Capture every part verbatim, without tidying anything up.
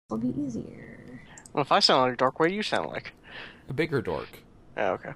It'll be easier. Well, if I sound like a dork, what do you sound like? A bigger dork. Oh, okay.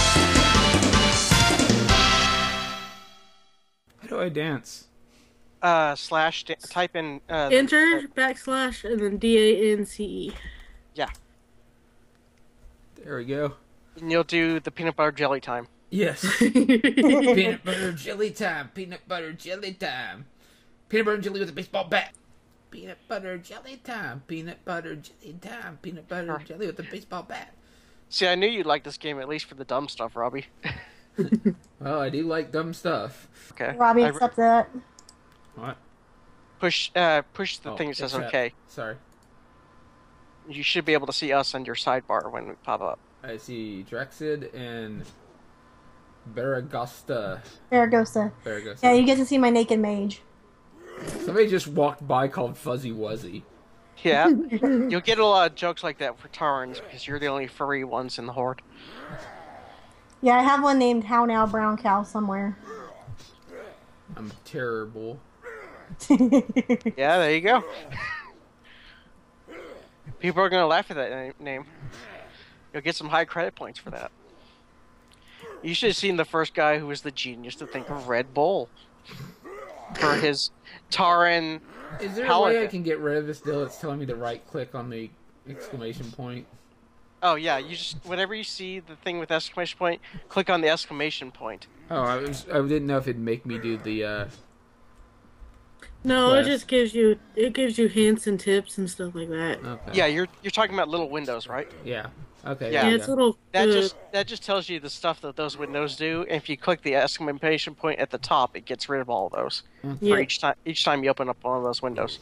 How do I dance? Uh, slash, type in... Uh, Enter, the, backslash, and then D A N C E. yeah. There we go. And you'll do the peanut butter jelly time. Yes. Peanut butter jelly time. Peanut butter jelly time. Peanut butter jelly with a baseball bat. Peanut butter jelly time. Peanut butter jelly time. Peanut butter jelly with a baseball bat. See, I knew you'd like this game at least for the dumb stuff, Robbie. Well, I do like dumb stuff. Okay. Robbie, I, accept that. What? push, uh, push the Oh, thing that says accept. okay. Sorry. You should be able to see us on your sidebar when we pop up. I see Draxid and Baragosta. Aragosta. Baragosta. Yeah, you get to see my naked mage. Somebody just walked by called Fuzzy Wuzzy. Yeah. You'll get a lot of jokes like that for Tarns because you're the only furry ones in the horde. Yeah, I have one named How Now Brown Cow somewhere. I'm terrible. Yeah, there you go. People are going to laugh at that na- name. You'll get some high credit points for that. You should have seen the first guy who was the genius to think of Red Bull for his Taran. Is there paladin. a way I can get rid of this deal that's telling me to right click on the exclamation point? Oh yeah, you just whenever you see the thing with exclamation point, click on the exclamation point. Oh, I was I didn't know if it'd make me do the uh No, Quest. it just gives you it gives you hints and tips and stuff like that. okay. Yeah, you're you're talking about little windows, right? Yeah. Okay. Yeah. Yeah, there it's you little. That uh, just that just tells you the stuff that those windows do. And if you click the exclamation point at the top, it gets rid of all of those Yeah. for each time each time you open up one of those windows.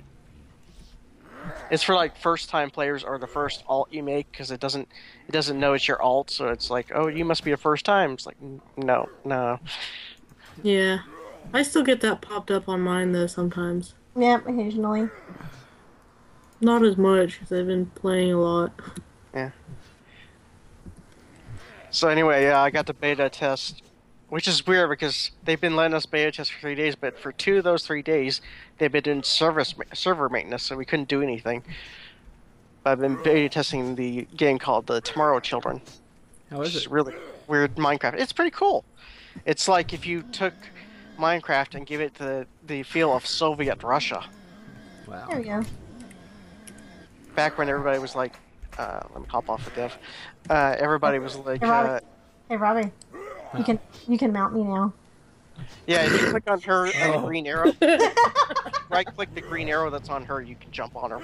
It's for like first time players or the first alt you make because it doesn't it doesn't know it's your alt, so it's like, oh, you must be a first time. It's like, no, no. Yeah, I still get that popped up on mine though sometimes. Yep, occasionally. Not as much because I've been playing a lot. Yeah. So anyway, yeah, I got the beta test, which is weird because they've been letting us beta test for three days, but for two of those three days, they've been doing service server maintenance, so we couldn't do anything. I've been beta testing the game called the Tomorrow Children. How Which is is it? really weird Minecraft. It's pretty cool. It's like if you took Minecraft and give it the the feel of Soviet Russia. Wow. There we go. Back when everybody was like, uh, let me hop off the div. Uh, everybody was like, Hey, Robbie. uh, Hey, Robbie. You can you can mount me now. yeah, if you click on her and the Oh. green arrow, right click the green arrow that's on her, you can jump on her.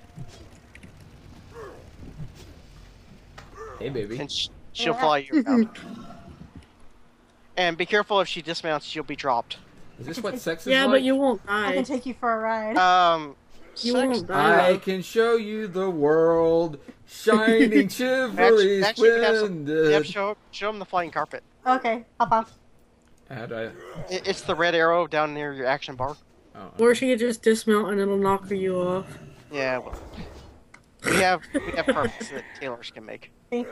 Hey, baby. And sh she'll Yeah. fly you around. And be careful if she dismounts, you'll be dropped. Is this what sex is Yeah, like? but you won't I die. can take you for a ride. Um, You sex- won't die. I can show you the world, shining chivalry, Actually, actually you have, some, you have splendid. to show, show them the flying carpet. Okay, hop off. How do I? It, it's the red arrow down near your action bar. Oh, Or she could just dismount and it'll knock you off. Yeah, well, we have we have carpets that tailors can make. See?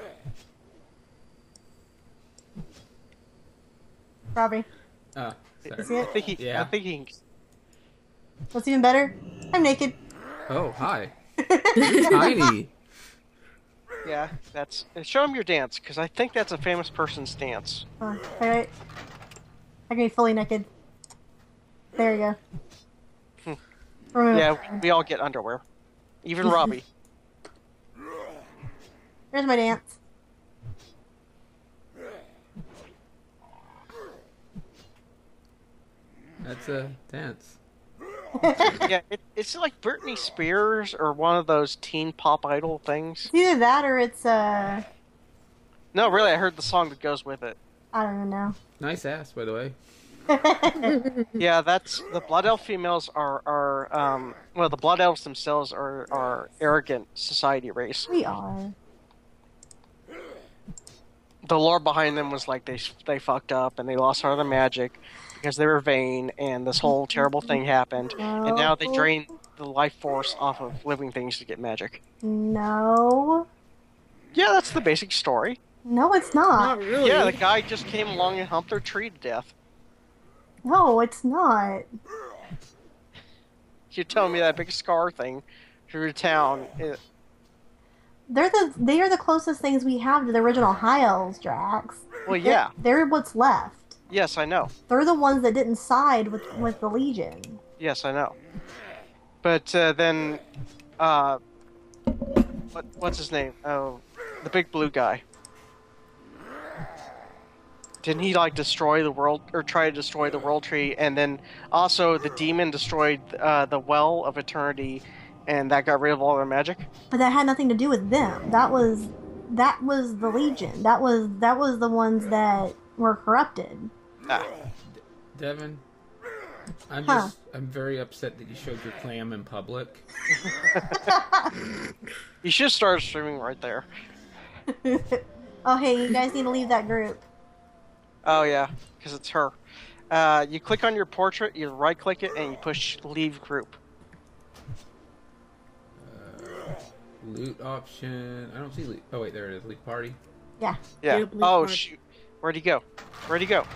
Robbie, oh, you see sorry. I it? think he, Yeah. I think he. What's even better? I'm naked. Oh, hi. Tiny. Yeah, that's. Show him your dance, because I think that's a famous person's dance. Oh, alright. I can be fully naked. There you go. Hmm. Remove. Yeah, we all get underwear, even Robbie. Here's my dance. That's a dance. Yeah, it, it's like Britney Spears or one of those teen pop idol things. It's either that or it's, uh, No, really, I heard the song that goes with it. I don't even know. Nice ass, by the way. Yeah, that's the Blood Elf females are are um well the Blood Elves themselves are are arrogant society race. We are. The lore behind them was like they they fucked up and they lost all their magic because they were vain and this whole terrible thing happened and now they drain the life force off of living things to get magic. No. Yeah, that's the basic story. No, it's not. Not really. Yeah, the guy just came along and humped their tree to death. No, it's not. You're telling me that big scar thing through town. It, They're the they are the closest things we have to the original High Elves, Drax. well, They're, yeah. they're what's left. Yes, I know. They're the ones that didn't side with with the Legion. Yes, I know. But uh, then, uh, what what's his name? Oh, the big blue guy. Didn't he like destroy the world or try to destroy the world tree? And then also the demon destroyed uh, the well of eternity, and that got rid of all their magic. But that had nothing to do with them. That was that was the Legion. That was that was the ones that were corrupted. Ah. Devin, I'm Huh. just I'm very upset that you showed your clam in public. You should start streaming right there. Oh, hey, you guys need to leave that group. Oh yeah, because it's her. Uh, you click on your portrait, you right click it, and you push leave group. Uh, loot option. I don't see loot. Oh wait, there it is. Leave party. Yeah. Yeah. Yep, leave Oh party. shoot. Where'd he go? Where'd he go?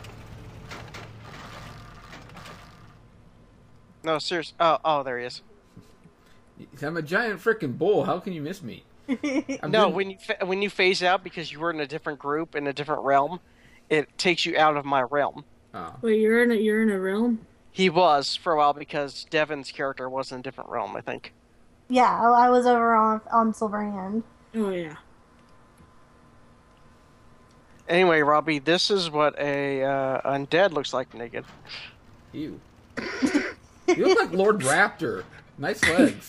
No, serious. Oh, oh, there he is. I'm a giant freaking bull. How can you miss me? I'm No, doing- when you fa- when you phase out because you were in a different group in a different realm, it takes you out of my realm. Oh. Wait, you're in a you're in a realm? He was for a while because Devin's character was in a different realm, I think. Yeah, I I was over on on Silverhand. Oh yeah. Anyway, Robbie, this is what a uh, undead looks like naked. Ew. You look like Lord Raptor. Nice legs.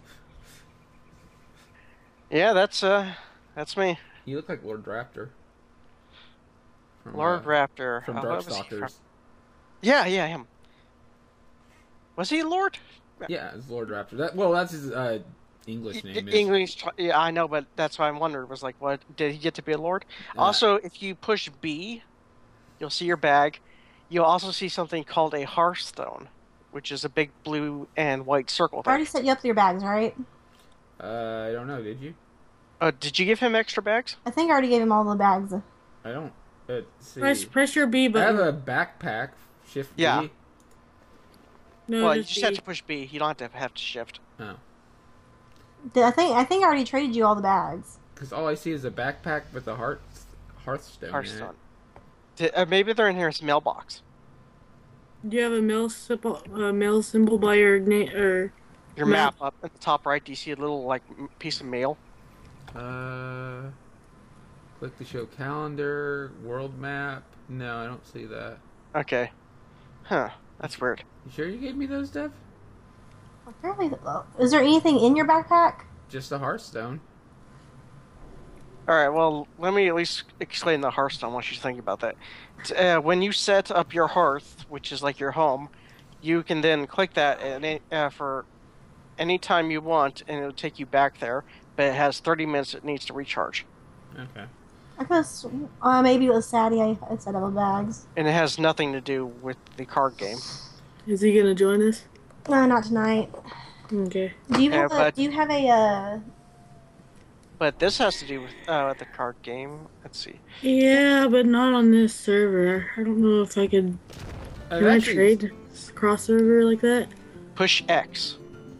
Yeah, that's uh, that's me, You look like Lord Raptor. From, Lord uh, Raptor. From Oh, what was he from? Darkstalkers. Yeah, yeah, him. Was he Lord? Yeah, it's Lord Raptor. That well, that's his uh, English Y- name. Is, English, tr- yeah, I know, but that's why I wondered. Was like, what did he get to be a lord? Uh, Also, if you push B, you'll see your bag. You'll also see something called a hearthstone, which is a big blue and white circle I already thing. set you up with your bags, right? Uh, I don't know. Did you? Uh, did you give him extra bags? I think I already gave him all the bags. I don't. Let's see. Press press your B I have button. a backpack. Shift Yeah. B. No, well, you just just have B. to push B. You don't have to have to shift. Oh, Did- I think I think I already traded you all the bags. because all I see is a backpack with a hearth hearthstone. in it. Hearthstone. Did, uh, maybe they're in here as mailbox. Do you have a mail symbol, uh, mail symbol by your name or Your Map. map up at the top right. Do you see a little like m- piece of mail? Uh, click to show calendar, world map. No, I don't see that. Okay. Huh. That's weird. You sure you gave me those, Dev? Apparently, oh, is there anything in your backpack? Just a hearthstone. All right. Well, let me at least explain the hearthstone. What you think about that? T- Uh, when you set up your hearth, which is like your home, you can then click that and it- uh, for any time you want, and it'll take you back there. But it has thirty minutes it needs to recharge, Okay. I guess uh, maybe it was Sadie. I, I set up the bags. and it has nothing to do with the card game. is he gonna join us? No, not tonight. Okay. Do you Yeah, have a but- Do you have a uh, But this has to do with uh, the card game. Let's see. Yeah, but not on this server. I don't know if I could. I've Can I actually- trade cross server like that? Push X.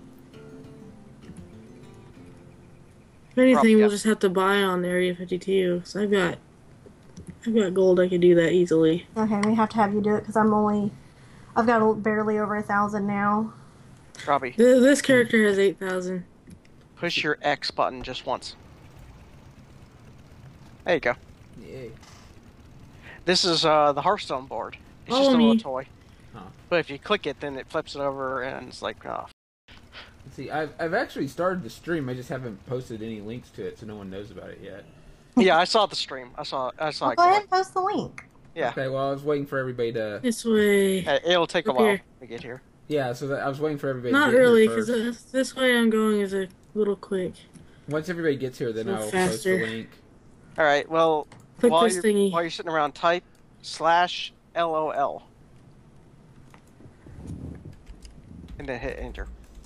If anything, Probably, we'll yeah. just have to buy on Area fifty-two. So I've got, I've got gold. I could do that easily. Okay, we have to have you do it because I'm only, I've got a- barely over a thousand now. Robbie, Th- This character has eight thousand. push your X button just once. There you go. Yay. This is uh, the Hearthstone board. It's Follow just a me. little toy. Huh. But if you click it, then it flips it over, and it's like, oh. Let's see, I've I've actually started the stream. I just haven't posted any links to it, so no one knows about it yet. Yeah, I saw the stream. I saw. I saw Well, it. go go ahead up. and post the link. Yeah, Okay. Well, I was waiting for everybody to. This way. Uh, it'll take a Up while here. to get here. Yeah. So that I was waiting for everybody. Not to get really, here because first. this way I'm going is a little quick. Once everybody gets here, then So I'll post faster. the link. All right. Well, Click while this you're thingy. while you're sitting around, type slash lol, and then hit enter.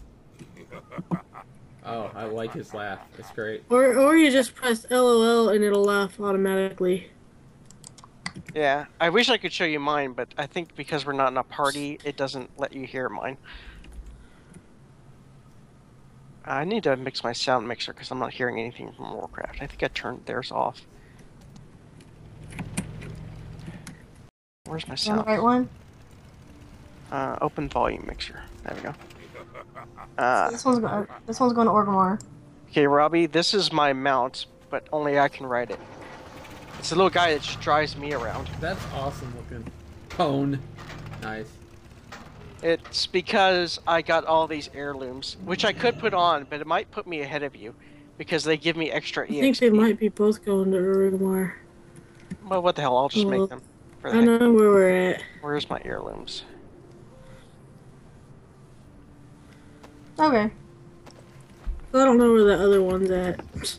Oh, I like his laugh. It's great. Or or you just press LOL and it'll laugh automatically. Yeah, I wish I could show you mine, but I think because we're not in a party, it doesn't let you hear mine. I need to mix my sound mixer because I'm not hearing anything from Warcraft. I think I turned theirs off. Where's my You on the sound? right one? Uh, open volume mixer. There we go. Uh, This one's going. This one's going to Orgrimmar. okay, Robbie, this is my mount, but only I can ride it. It's a little guy that just drives me around. That's awesome looking. Cone. Nice. It's because I got all these heirlooms, which I could put on, but it might put me ahead of you, because they give me extra I E X P. think they might be both going to Urugmar. Well, what the hell, I'll just Well, make them. For the I heck. know where we're at. Where's my heirlooms? Okay. I don't know where the other one's at.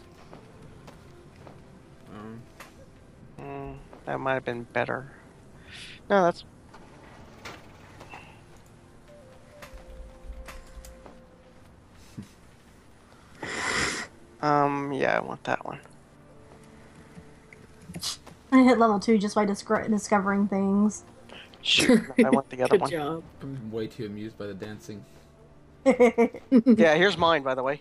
Um, Hmm, that might have been better. No, that's... um, yeah, I want that one. I hit level two just by discre- discovering things. Shoot, I want the other Good one. job. I'm way too amused by the dancing. Yeah, here's mine, by the way.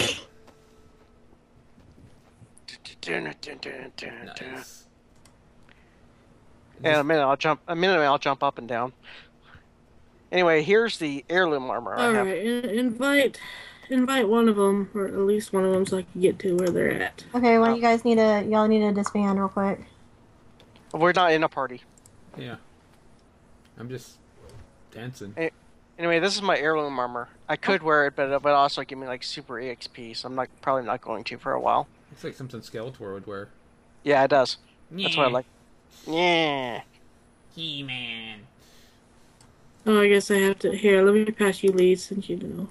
Nice. In a minute, I'll jump. A minute, I'll jump up and down. Anyway, here's the heirloom armor I All have. right, in- invite, invite one of them, or at least one of them, so I can get to where they're at. Okay, well, Oh. you guys need to, y'all need to disband real quick. We're not in a party. Yeah. I'm just dancing. Hey. Anyway, this is my heirloom armor. I could wear it, but it would also give me like super E X P, so I'm not probably not going to for a while. Looks like something Skeletor would wear. Yeah, it does. That's what I like. Yeah. He-Man. Oh, I guess I have to. Here, let me pass you lead since you know.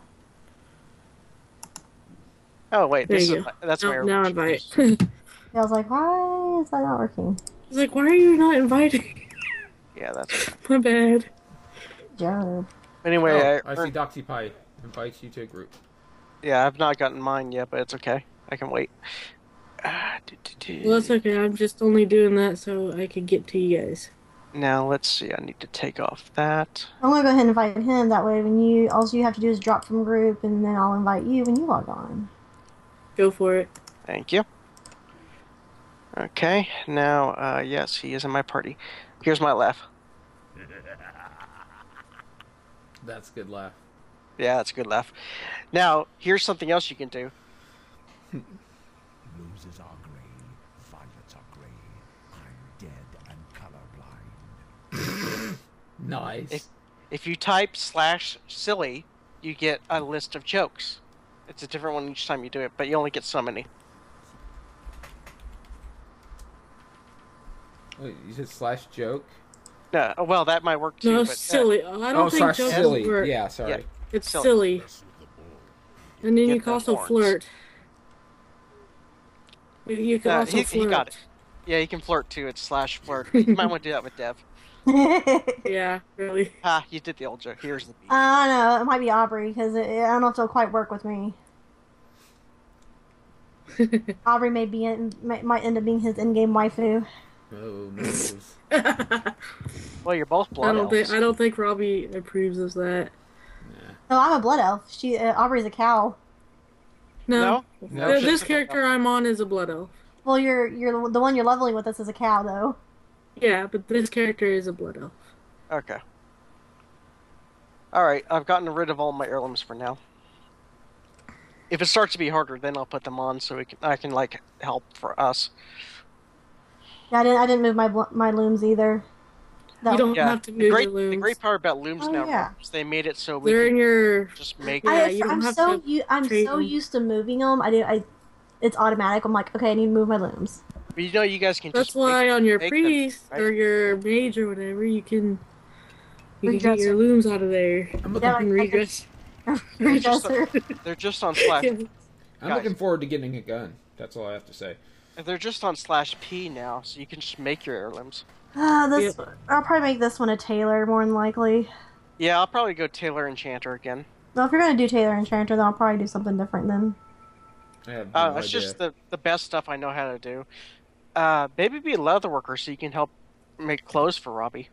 Oh wait, There this you is go. my, that's my Now, heirloom. now invite. He's I was like, why is that not working? like, why are you not inviting? Yeah, that's. My bad. Good job. Anyway, Oh, I, I see Doxi Pie invites you to a group. yeah, I've not gotten mine yet, but it's okay. I can wait. Ah, do, do, do. Well, that's okay. I'm just only doing that so I can get to you guys. Now let's see. I need to take off that. I'm gonna go ahead and invite him. That way, when you, all you have to do is drop from group, and then I'll invite you when you log on. Go for it. Thank you. Okay, now, uh, yes, he is in my party. Here's my laugh. That's a good laugh. Yeah, that's a good laugh. Now, here's something else you can do. Roses are grey, violets are grey. I'm dead and colorblind. Nice. If, if you type slash silly, you get a list of jokes. It's a different one each time you do it, but you only get so many. Wait, you said slash joke? No, well, that might work too. No, but, uh, silly. I don't Oh, think slash jokes silly. work. Yeah, sorry. Yeah. It's Silly. silly. And then Get you can the also horns. flirt. You- You can Uh, also he, flirt. he got it. Yeah, you can flirt too. It's slash flirt. But you might want to do that with Dev. Yeah, really. Ah, you did the old joke. Here's the beat. I don't know. It might be Aubrey because I don't know if it'll quite work with me. Aubrey may be in, may, might end up being his in-game waifu. Oh, no. Well, you're both blood I don't elves. think I don't think Robbie approves of that. Yeah. No, I'm a blood elf. She uh, Aubrey's a cow. No, No? No, Th- she's this a- character I'm on is a blood elf. Well, you're you're the one you're leveling with us is a cow though. Yeah, but this character is a blood elf. Okay. Alright, I've gotten rid of all my heirlooms for now. If it starts to be harder, then I'll put them on so we can, I can, like, help for us. Yeah, I didn't I didn't move my bl- my looms either. That You don't Yeah, have to the move great, your looms. the great part about looms Oh, now yeah. is they made it so we They're can in your. just make... Yeah, I, you don't I'm have so to u- I'm trade so them. used to moving them. I do I. It's automatic. I'm like, okay, I need to move my looms. But you know you guys can That's just why make, on your make them, priest right? or your mage or whatever, you can you can get Redresser. your looms out of there I'm looking, Yeah, and like- redress. They're just, Redresser. they're just on slash... Yeah. I'm guys. looking forward to getting a gun. That's all I have to say. They're just on slash P now, so you can just make your heirlooms. Ah, this I'll probably make this one a tailor more than likely. Yeah, I'll probably go Taylor Enchanter again. Well, if you're gonna do tailor enchanter, then I'll probably do something different then. I have no Uh, idea. it's just the, the best stuff I know how to do. Uh, maybe be a leatherworker so you can help make clothes for Robbie.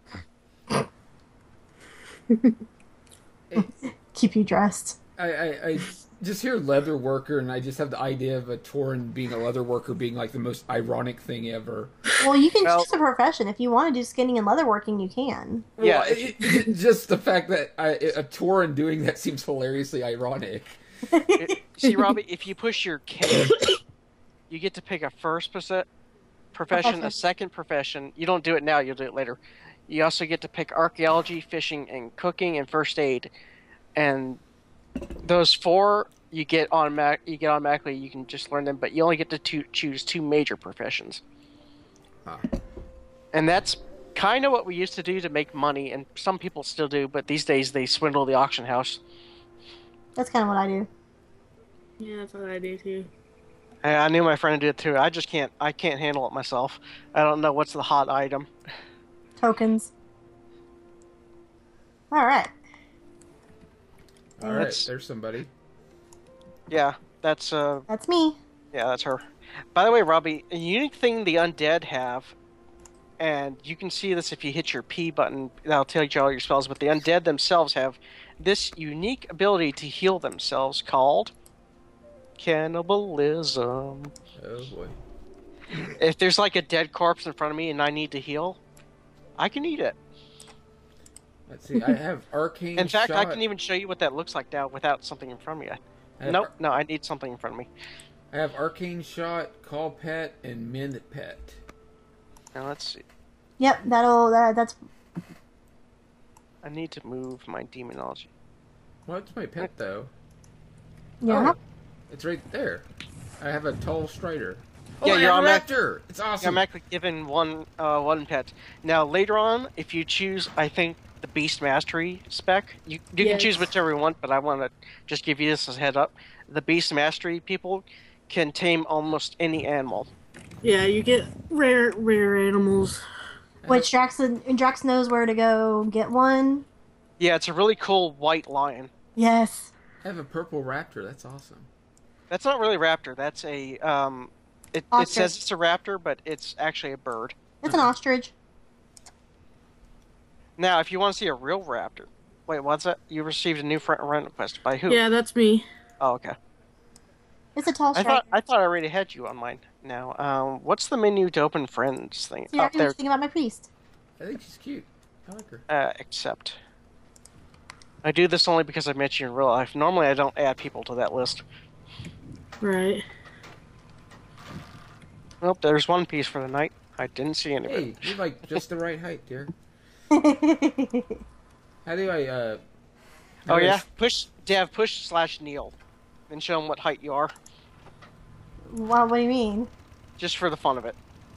Keep you dressed. I, I, I just hear leather worker, and I just have the idea of a Tauren being a leather worker being like the most ironic thing ever. Well, you can Well- choose a profession. If you want to do skinning and leatherworking, you can. Yeah, Well, it, it, just the fact that I, a Tauren doing that seems hilariously ironic. It- see, Robbie, if you push your K, you get to pick a first perse- profession, a Profession. second profession. You don't do it now; you'll do it later. You also get to pick archaeology, fishing, and cooking, and first aid. And those four, you get automatic. You get automatically. You can just learn them, but you only get to two, choose two major professions. Huh. And that's kind of what we used to do to make money, and some people still do. But these days, they swindle the auction house. That's kind of what I do. Yeah, that's what I do too. I I knew my friend did too. I just can't. I can't handle it myself. I don't know what's the hot item. Tokens. All right. All right, That's- there's somebody. Yeah, that's uh, That's me. yeah, that's her. By the way, Robbie, a unique thing the undead have, and you can see this if you hit your P button. That'll tell you all your spells. But the undead themselves have this unique ability to heal themselves called cannibalism. Oh boy. If there's like a dead corpse in front of me and I need to heal, I can eat it. Let's see. I have arcane. In fact, I shot. can even show you what that looks like now without something in front of me. I have, Nope, no, I need something in front of me. I have arcane shot, call pet, and mend pet. Now let's see. Yep, that'll that, that's I need to move my demonology. What's my pet though? yeah. Oh, it's right there. I have a tall strider. Oh, Yeah, I you're have a automatic- raptor. It's I'm awesome. actually given one uh, one pet. Now later on, if you choose, I think the Beast Mastery spec, you you can Yes. choose whichever you want. But I want to just give you this as a head up. The Beast Mastery people can tame almost any animal. Yeah, you get rare rare animals. Which Drax Drax knows where to go get one. Yeah, it's a really cool white lion. Yes. I have a purple raptor. That's awesome. That's not really raptor. That's a um. It, it Ostrich. says it's a raptor, but it's actually a bird. It's an ostrich. Now, if you want to see a real raptor, wait, what's that? You received a new friend request by who? Yeah, that's me. Oh, okay. It's a tall I striker. thought I thought I already had you on mine. Now, um, what's the menu to open friends thing? See, I Up was there, thinking about my priest. I think she's cute. I like her. uh, accept. I do this only because I met you in real life. Normally, I don't add people to that list. Right. Well, there's one piece for the night. I didn't see anybody. Hey, you're like just the right height, dear. How do I? uh... how Oh do I yeah, s- push Dev, push slash kneel, then show them what height you are, What, what do you mean? just for the fun of it.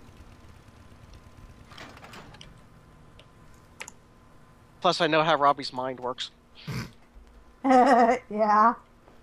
Plus, I know how Robbie's mind works. Yeah.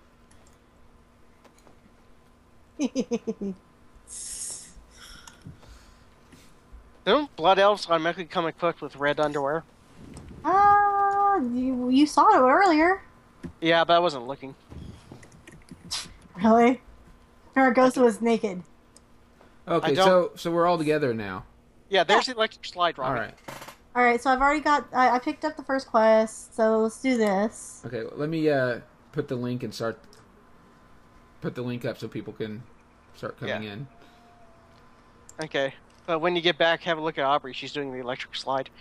Don't blood elves automatically come equipped with red underwear? Ah, you, you saw it earlier. Yeah, but I wasn't looking. Really? Or Ghost was naked. Okay, I don't- so so we're all together now. Yeah, there's the electric slide, All Robbie. right. Alright, so I've already got... I, I picked up the first quest, so let's do this. Okay, let me uh put the link and start. Put the link up so people can start coming Yeah. in. Okay. But when you get back, have a look at Aubrey. She's doing the electric slide.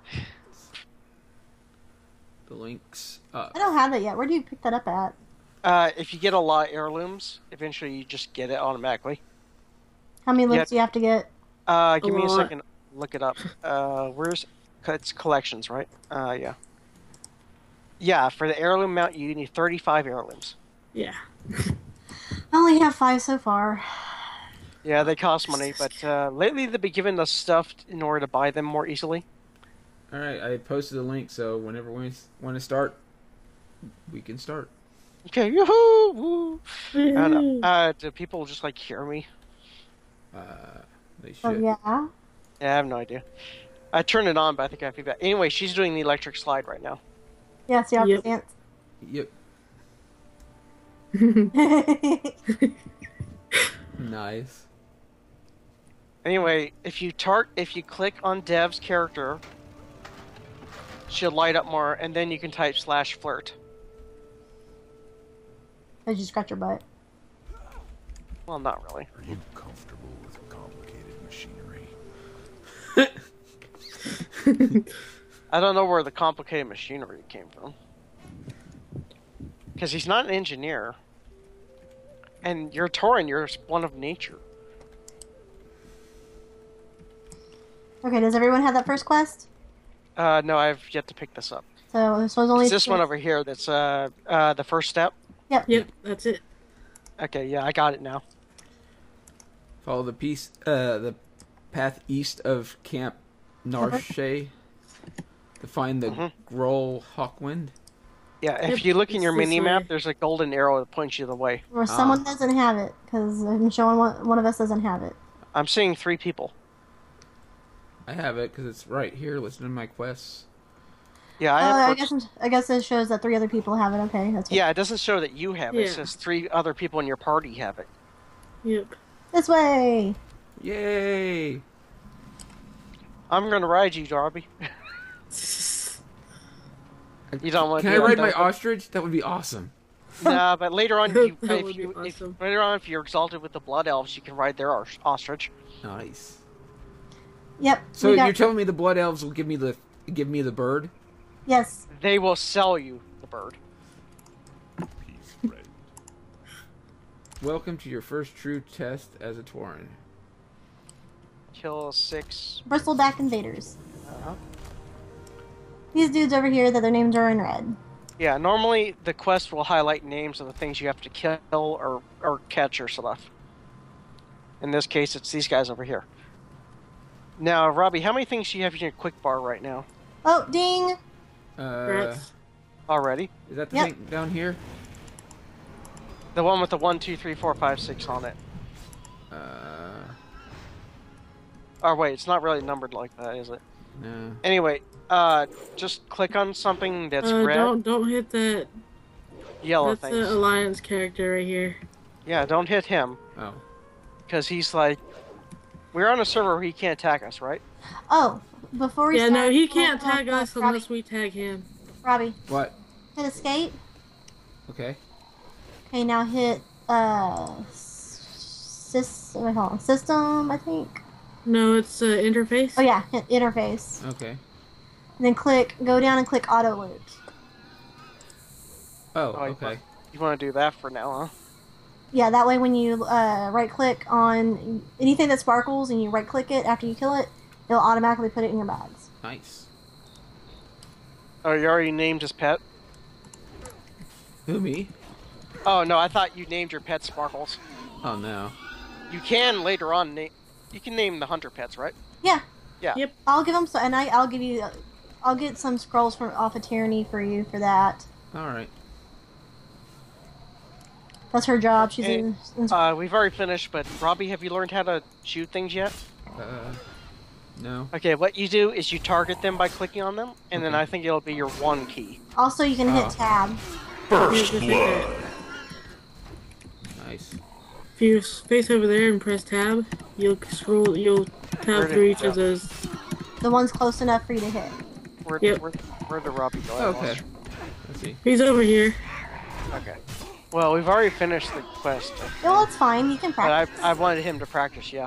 The links up. I don't have that yet. Where do you pick that up at? Uh, if you get a lot of heirlooms, eventually you just get it automatically. How many links Yeah. do you have to get? Uh, give me a lot. second. Look it up. Uh, where's it's collections, right? Uh, yeah. Yeah, for the heirloom mount, you need thirty-five heirlooms. Yeah. I only have five so far. Yeah, they cost money, but uh, lately they've been giving us stuff in order to buy them more easily. All right, I posted the link, so whenever we want to start, we can start. Okay, yoo-hoo! Woo. I don't know. Uh, do people just like hear me? Uh, they should. Oh, yeah? Yeah, I have no idea. I turned it on, but I think I have feedback. Anyway, she's doing the electric slide right now. Yeah, so you have Yep. Yep. to dance. Nice. Anyway, if you tart, if you click on Dev's character, she'll light up more, and then you can type slash flirt. As you scratch your butt. Well, not really. Are you comfortable with complicated machinery? I don't know where the complicated machinery came from. Because he's not an engineer. And you're Tauren, you're one of nature. Okay, does everyone have that first quest? Uh, no, I've yet to pick this up. So this was only It's this one over here that's uh, uh, the first step. Yep. Yep, that's it. Okay, yeah, I got it now. Follow the piece, uh, the path east of Camp Narshe to find the Mhm. Groll Hawkwind. Yeah, if Yep, you look in it's your this mini map, way. there's a golden arrow that points you the way. Or someone Ah. doesn't have it, because I'm showing one, one of us doesn't have it. I'm seeing three people. I have it because it's right here listed in my quests. Yeah, I Oh, have. I first- guess I guess it shows that three other people have it. Okay, that's Yeah, it doesn't show that you have it. It Yeah. says three other people in your party have it. Yep. this way. Yay! I'm gonna ride you, Darby. You don't want Can to I do ride that, my don't you? ostrich? That would be awesome. Nah, but later on, you, That if would be you if, awesome. later on, if you're exalted with the blood elves, you can ride their os- ostrich. Nice. Yep. So we got, you're telling me the blood elves will give me the give me the bird? yes. They will sell you the bird. Peace, friend. Welcome to your first true test as a Tauren. Kill six. Bristleback invaders. Uh-huh. These dudes over here that their names are in red. Yeah, normally the quest will highlight names of the things you have to kill or or catch or stuff. In this case, it's these guys over here. Now, Robbie, how many things do you have in your quick bar right now Oh, ding! Uh, Rats. already? is that the Yep. thing down here? The one with the one, two, three, four, five, six on it. Uh, Oh wait, it's not really numbered like that, is it? no. Anyway, uh, just click on something that's Uh, red, don't don't hit that. yellow That's things. the alliance character right here. Yeah, don't hit him Oh, because he's like, we're on a server where he can't attack us, right? Oh, before we Yeah, start, no, he uh, can't uh, tag uh, us Robbie, unless we tag him. Robbie, what? hit escape. Okay. Okay, now hit uh, sys, wait, hold on, system, I think. No, it's uh, interface. Oh yeah, hit interface. Okay. And then click, go down and click auto loop. Oh, Oh, you okay. want- You want to do that for now, huh? Yeah, that way when you uh, right click on anything that sparkles and you right click it after you kill it, it'll automatically put it in your bags. Nice. Oh, you already named his pet? Who, me? Oh no, I thought you named your pet Sparkles. Oh, no. You can later on name. You can name the hunter pets, right? Yeah. Yeah. Yep. I'll give them so, and I, I'll give you, I'll get some scrolls from off of Tyranny for you for that. Alright. That's her job. She's Okay. in. in Uh, we've already finished, but Robbie, have you learned how to shoot things yet? Uh, no. Okay, what you do is you target them by clicking on them, and then Okay. I think it'll be your one key. also, you can Oh. hit tab. Yeah, just hit that. Nice. If you face over there and press tab, you'll scroll. You'll Where tab did through it each go? of those. The one's close enough for you to hit. Where, Yep. where, where did Robbie go? I Okay. lost- Let's see. He's over here. Okay. Well, we've already finished the quest, Well, it's fine. You can but I, practice. I wanted him to practice, yeah.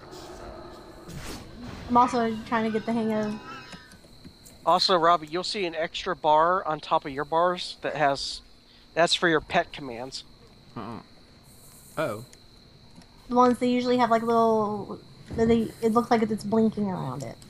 I'm also trying to get the hang of. Also, Robbie, you'll see an extra bar on top of your bars that has... That's for your pet commands. Uh-uh. Oh. The ones that usually have like little. They, it looks like it's blinking around it.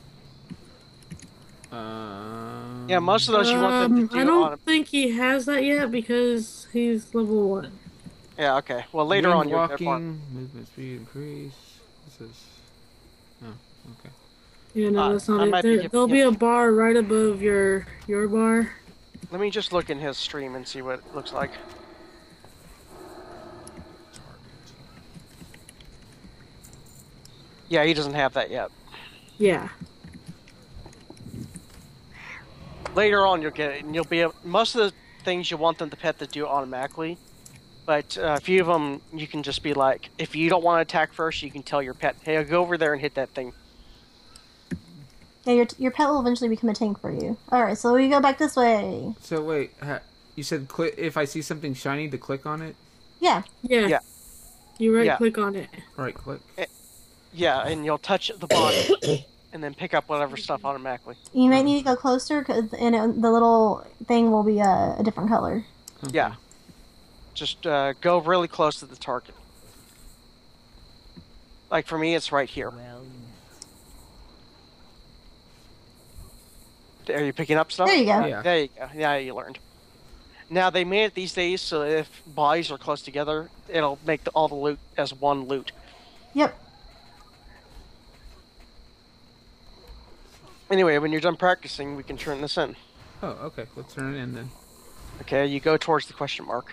Um, Yeah, most of those you want them Um, to do I don't on... think he has that yet because he's level one. Yeah, okay. Well, later wind on you'll get walking, one. movement speed increase. This is. Oh, okay. Yeah, no, Uh, that's I not might it. be There, hip- there'll be hip- a bar right above your your bar. Let me just look in his stream and see what it looks like. Yeah, he doesn't have that yet. Yeah. Later on you'll get it, and you'll be able... Most of the things you want them to pet to do automatically, but uh, a few of them you can just be like, if you don't want to attack first, you can tell your pet, hey, go over there and hit that thing. Yeah, your your pet will eventually become a tank for you. All right, so we go back this way. So wait, ha- you said click if I see something shiny to click on it. Yeah. Yeah. Yeah. You right Yeah. click on it. Right click. Yeah, and you'll touch the body and then pick up whatever stuff automatically. You might need to go closer, cause, and it, the little thing will be a, a different color. Okay. Yeah. Just uh, go really close to the target. Like for me, it's right here. Are you picking up stuff? There you go. Yeah. There you go. Yeah, you learned. Now, they made it these days so if bodies are close together, it'll make the, all the loot as one loot. Yep. Anyway, when you're done practicing, we can turn this in. Oh, okay. Let's turn it in then. Okay, you go towards the question mark.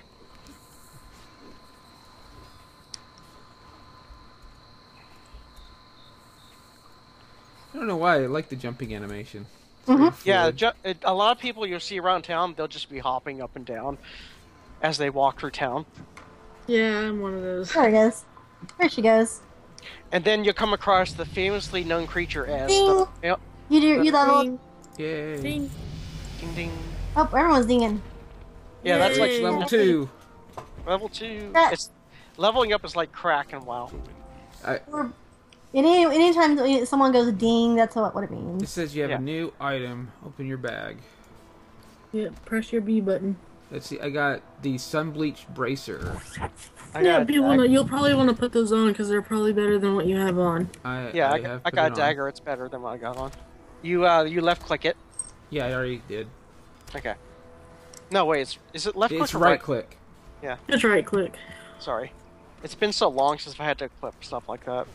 I don't know why I like the jumping animation. It's Mhm. very Yeah, fluid. ju- it- a lot of people you'll see around town, they'll just be hopping up and down as they walk through town. Yeah, I'm one of those. There it goes. There she goes. And then you'll come across the famously known creature as Ding. the... Yep. You do. You level. Ding, Yay. ding. Ding ding. Oh, everyone's dinging. Yeah, that's like Yay. Level two. level two. Yeah. It's leveling up is like crack and WoW. I, Or any anytime someone goes ding, that's what what it it means. says you have Yeah. a new item. Open your bag. Yeah, press your B button. Let's see. I got the sun bleach bracer. I yeah, got, but you I- wanna, you'll probably want to put those on because they're probably better than what you have on. I yeah, I, I, got- have I put got it a on. dagger. It's better than what I got on. You uh, you left click it. Yeah, I already did. Okay. No, wait. It's, is it left click It's or right right? click. Just right click. Sorry. It's been so long since I had to equip stuff like that.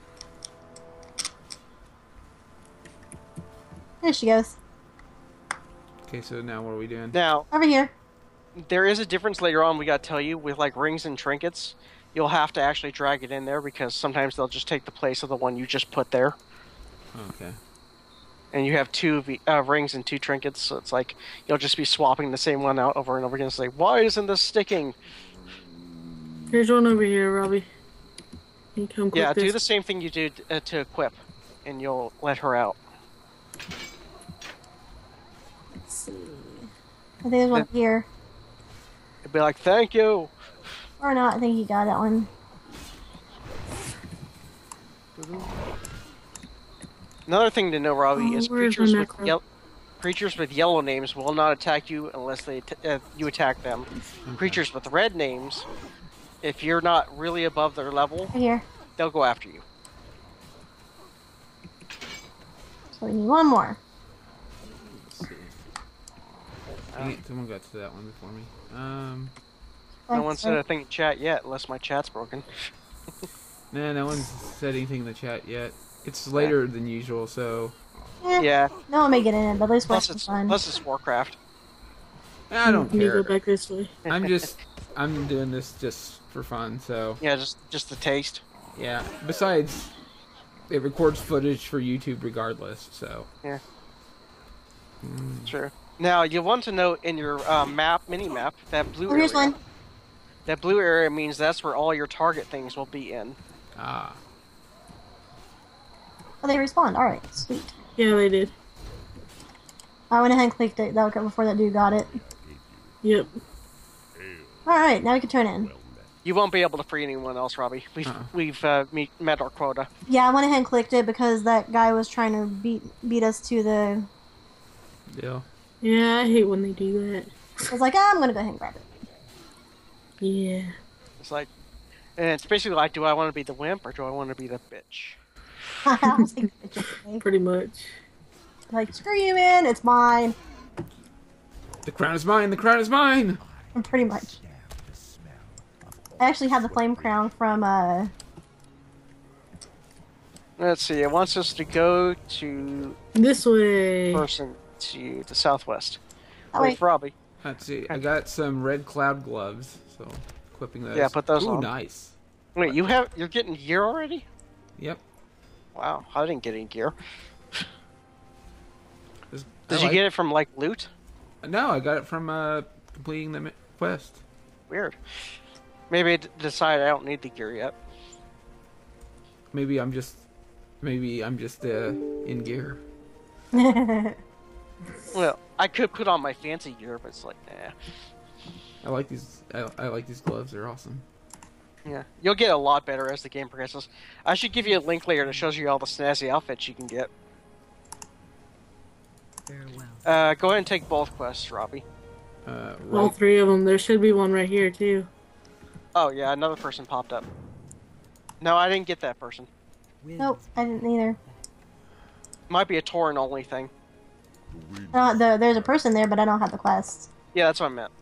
There she goes. Okay, so now what are we doing? Now, Over here. there is a difference later on we gotta tell you with like rings and trinkets. You'll have to actually drag it in there because sometimes they'll just take the place of the one you just put there. Okay. And you have two v- uh, rings and two trinkets, so it's like you'll just be swapping the same one out over and over again. It's like, why isn't this sticking? Here's one over here, Robbie. You come click Yeah, this. do the same thing you do uh, to equip, and you'll let her out. Let's see. I think there's one here. It'd be like, thank you. Or not. I think you got that one. Another thing to know, Robbie, Oh, is where's creatures my with macro? yellow creatures with yellow names will not attack you unless they t- uh, you attack them. Creatures with red names, if you're not really above their level, Right here. they'll go after you. So we need one more. Let's see. Dang it, someone got to that one before me. Um, No Thanks, one said sir. a thing in chat yet, unless my chat's broken. nah, no one's said anything in the chat yet. It's later than usual, so Eh, Yeah, No one may get in it, but at least we're plus some it's fun. plus it's Warcraft. I don't You care. go back this way. I'm just, I'm doing this just for fun. So Yeah, just just the taste. yeah. Besides, it records footage for YouTube regardless. So Yeah. Mm. Sure. Now you want to know in your uh, map, mini map, that blue Oh, here's area. one. That blue area means that's where all your target things will be in. ah, Oh, they respawned. All right, sweet. Yeah, they did. I went ahead and clicked it. That was before that dude got it. Yep. All right, now we can turn in. You won't be able to free anyone else, Robbie. We've Uh-uh. we've uh, meet, met our quota. Yeah, I went ahead and clicked it because that guy was trying to beat beat us to the. deal. Yeah, I hate when they do that. I was like, ah, I'm gonna go ahead and grab it. Yeah. It's like, and it's basically like, do I want to be the wimp or do I want to be the bitch? I was like, okay. Pretty much. Like, screw you, man. It's mine. The crown is mine. The crown is mine. Pretty much. I actually have the flame crown from uh. Let's see. It wants us to go to This way. person to the southwest. Oh, Wait wait. for Robbie. Let's see. I got some red cloud gloves, so equipping those. Yeah, put those Ooh, on. nice. Wait, you have you're getting gear already? Yep. Wow, I didn't get any gear. This- Did I you like- get it from like loot? No, I got it from uh, completing the mi- quest. Weird. Maybe I d- decided I don't need the gear yet. Maybe I'm just, maybe I'm just uh, in gear. Well, I could put on my fancy gear, but it's like, nah. I like these. I, I like these gloves. They're awesome. Yeah, you'll get a lot better as the game progresses. I should give you a link later that shows you all the snazzy outfits you can get. Farewell. Uh, go ahead and take both quests, Robbie. Uh, All right. three of them. There should be one right here too. Oh yeah, another person popped up. No, I didn't get that person. Nope, I didn't either. Might be a Torrent only thing. Uh, the, there's a person there, but I don't have the quest. Yeah, that's what I meant.